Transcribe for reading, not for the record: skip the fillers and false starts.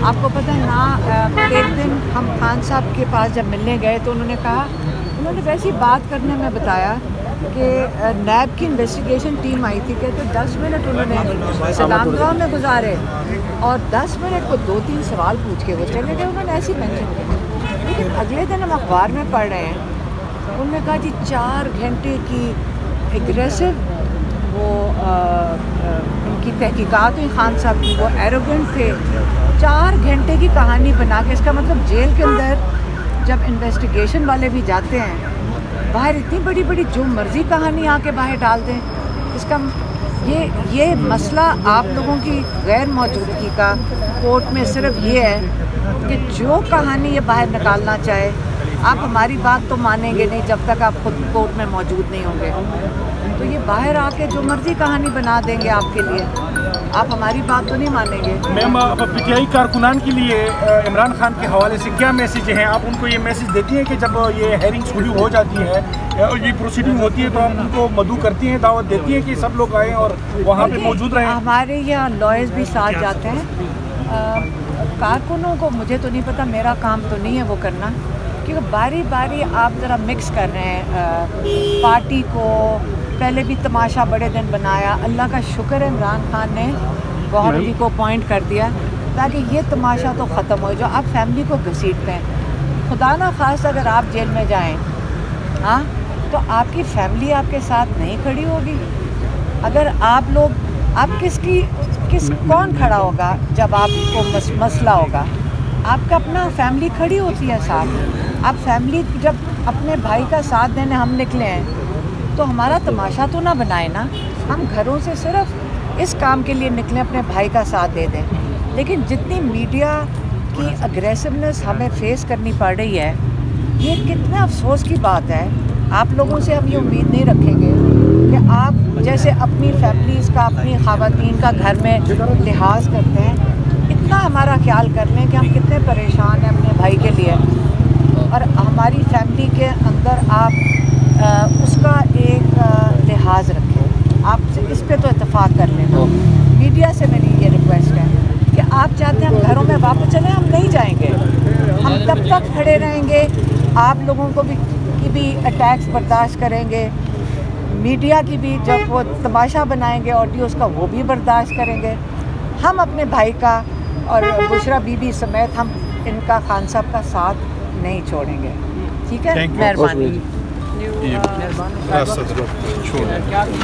आपको पता है ना, एक दिन हम खान साहब के पास जब मिलने गए तो उन्होंने कहा, उन्होंने वैसी बात करने में बताया कि नैब की इन्वेस्टिगेशन टीम आई थी, कहते 10 मिनट उन्होंने सलामदुआ में गुजारे और 10 मिनट को 2-3 सवाल पूछ के वो चले गए। उन्होंने ऐसी मेंशन किया। लेकिन अगले दिन हम अखबार में पढ़ रहे हैं, उन्होंने कहा जी 4 घंटे की एग्रेसिव वो उनकी तहकीकात हुई खान साहब की, वो एरोगेंट थे। 4 घंटे की कहानी बना के, इसका मतलब जेल के अंदर जब इन्वेस्टिगेशन वाले भी जाते हैं, बाहर इतनी बड़ी बड़ी जो मर्ज़ी कहानी आके बाहर डाल दें। इसका ये मसला आप लोगों की गैर मौजूदगी का कोर्ट में सिर्फ ये है कि जो कहानी ये बाहर निकालना चाहे, आप हमारी बात तो मानेंगे नहीं जब तक आप खुद कोर्ट में मौजूद नहीं होंगे। तो ये बाहर आके जो मर्जी कहानी बना देंगे आपके लिए, आप हमारी बात तो नहीं मानेंगे। मैम, पीटीआई कारकुनान के लिए इमरान खान के हवाले से क्या मैसेज हैं? आप उनको ये मैसेज देती हैं कि जब ये हेयरिंग शुरू हो जाती है और ये प्रोसीडिंग होती है तो आप उनको मदऊ करती हैं, दावत देती हैं कि सब लोग आएँ और वहाँ पे मौजूद रहें? हमारे यहाँ लॉयर्स भी साथ जाते हैं। कारकुनों को मुझे तो नहीं पता, मेरा काम तो नहीं है वो करना, क्योंकि बारी बारी आप ज़रा मिक्स कर रहे हैं पार्टी को। पहले भी तमाशा बड़े दिन बनाया, अल्लाह का शुक्र है इमरान खान ने गौहर जी को अपॉइंट कर दिया ताकि ये तमाशा तो ख़त्म हो। जो आप फैमिली को घसीटते हैं, खुदा ना खास अगर आप जेल में जाएं, हाँ, तो आपकी फैमिली आपके साथ नहीं खड़ी होगी। अगर आप लोग, आप कौन खड़ा होगा जब आपको मसला होगा? आपका अपना फैमिली खड़ी होती है साथ। आप फैमिली जब अपने भाई का साथ देने हम निकले हैं तो हमारा तमाशा तो ना बनाए ना। हम घरों से सिर्फ इस काम के लिए निकले, अपने भाई का साथ दे दें। लेकिन जितनी मीडिया की अग्रेसिवनेस हमें फेस करनी पड़ रही है, ये कितना अफसोस की बात है। आप लोगों से हम ये उम्मीद नहीं रखेंगे कि आप जैसे अपनी फैमिलीज़ का, अपनी ख़वातीन का घर में लिहाज करते हैं, इतना हमारा ख्याल कर लें कि हम कितने परेशान हैं अपने भाई के लिए। और हमारी फैमिली के अंदर आप उसका एक लिहाज रखें। आप इस पे तो इत्तेफाक कर लें। मीडिया से मेरी ये रिक्वेस्ट है कि आप चाहते हैं हम घरों में वापस चलें, हम नहीं जाएंगे। हम तब तक खड़े रहेंगे, आप लोगों को भी अटैक्स बर्दाश्त करेंगे, मीडिया की भी जब वो तमाशा बनाएंगे ऑडियोज़ का वो भी बर्दाश्त करेंगे। हम अपने भाई का और बुशरा बीबी समेत हम इनका खान साहब का साथ नहीं छोड़ेंगे। ठीक है, मेहरबानी।